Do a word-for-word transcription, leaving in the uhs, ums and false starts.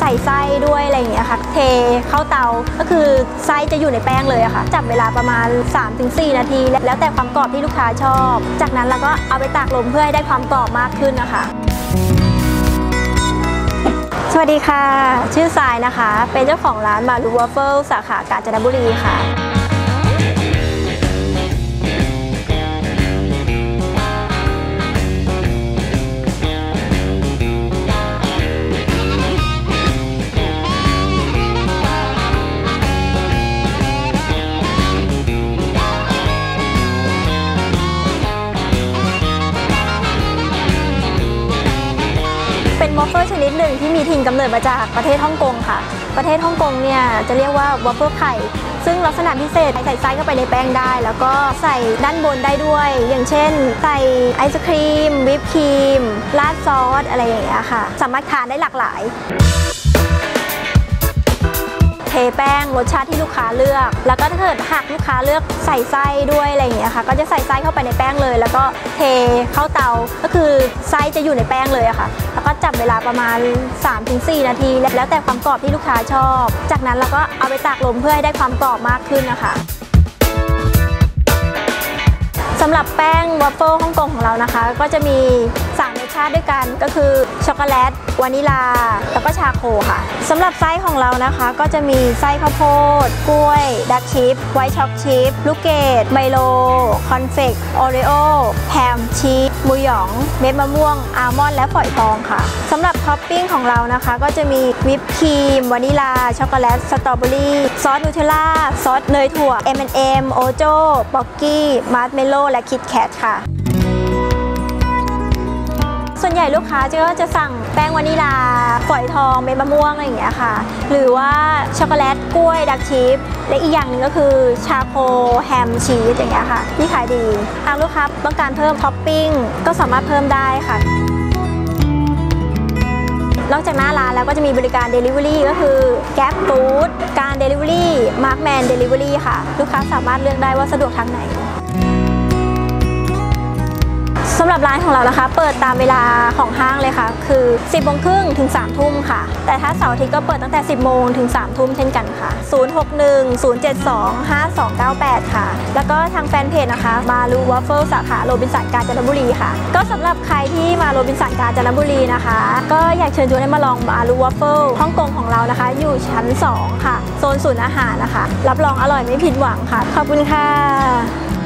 ส่ไส้ด้วยอะไรอย่างเงี้ยค่ะเทเข้าเตาก็คือไส้จะอยู่ในแป้งเลยอะค่ะจับเวลาประมาณ สามถึงสี่ นาทีแล้วแต่ความกรอบที่ลูกค้าชอบจากนั้นเราก็เอาไปตากลมเพื่อให้ได้ความกรอบมากขึ้นนะคะสวัสดีค่ะชื่อทรายนะคะเป็นเจ้าของร้านมารูวอฟเฟิลสาขากาญจนบุรีค่ะเป็นวอฟเฟิลชนิดหนึ่งที่มีถิ่นกำเนิดมาจากประเทศฮ่องกงค่ะประเทศฮ่องกงเนี่ยจะเรียกว่าวอฟเฟิลไข่ซึ่งลักษณะพิเศษใส่ไส้เข้าไปในแป้งได้แล้วก็ใส่ด้านบนได้ด้วยอย่างเช่นใส่ไอศครีมวิปครีมราดซอสอะไรอย่างเงี้ยค่ะสามารถทานได้หลากหลายเทแป้งรสชาติที่ลูกค้าเลือกแล้วก็ถ้าเกิดหากลูกค้าเลือกใส่ไส้ด้วยอะไรอย่างเงี้ยค่ะก็จะใส่ไส้เข้าไปในแป้งเลยแล้วก็เทเข้าเตาก็คือไส้จะอยู่ในแป้งเลยอะค่ะแล้วก็จับเวลาประมาณ สามถึงสี่ นาทีแล้วแต่ความกรอบที่ลูกค้าชอบจากนั้นเราก็เอาไปตากลมเพื่อให้ได้ความกรอบมากขึ้นนะคะสำหรับแป้งวอฟเฟิลฮ่องกงของเรานะคะก็จะมีสามรสชาติด้วยกันก็คือช็อกโกแลตวานิลาแล้วก็ชาโคค่ะสำหรับไส้ของเรานะคะก็จะมีไส้ข้าวโพดกล้วยดักชิพไวท์ช็อกชิพลูกเกดไมโลคอนเฟกโอรีโอแฮมชีสหมูหยองเม็ดมะม่วงอัลมอนด์และฝอยทองค่ะสำหรับท็อปปิ้งของเรานะคะก็จะมีวิปครีมวานิลาช็อกโกแลตสตรอเบอรี่ซอสนูเทลล่าซอสเนยถั่ว เอ็ม แอนด์ เอ็ม โอโจบ็อกกี้มาร์ชเมลโล่และคิดแคทค่ะส่วนใหญ่ลูกค้าก็จะสั่งแป้งวานิลาฝอยทองเม็ดมะม่วงอะไรอย่างเงี้ยค่ะหรือว่าช็อกโกแลตกล้วยดักชิพและอีกอย่างหนึ่งก็คือชาโคแฮมชีสอย่างเงี้ยค่ะที่ขายดีทางลูกค้าต้องการเพิ่มท็อปปิ้งก็สามารถเพิ่มได้ค่ะนอกจากหน้าร้านแล้วก็จะมีบริการ Delivery ก็คือ Grab Food การ Delivery Markman Delivery ค่ะลูกค้าสามารถเลือกได้ว่าสะดวกทางไหนสำหรับร้านของเรานะคะเปิดตามเวลาของห้างเลยค่ะคือ สิบโมงครึ่งถึงสามทุ่มค่ะแต่ถ้าเสาร์อาทิตย์ก็เปิดตั้งแต่ สิบโมงถึงสามทุ่มเช่นกันค่ะศูนย์ หก หนึ่ง ศูนย์ เจ็ด สอง ห้า สอง เก้า แปดค่ะแล้วก็ทางแฟนเพจนะคะมารูวอฟเฟิลสาขาโรบินสันกาญจนบุรีค่ะก็สำหรับใครที่มาโรบินสันกาญจนบุรีนะคะก็อยากเชิญชวนให้มาลองมารูวอฟเฟิลฮ่องกงของเรานะคะอยู่ชั้นสองค่ะโซนศูนย์อาหารนะคะรับรองอร่อยไม่ผิดหวังค่ะขอบคุณค่ะ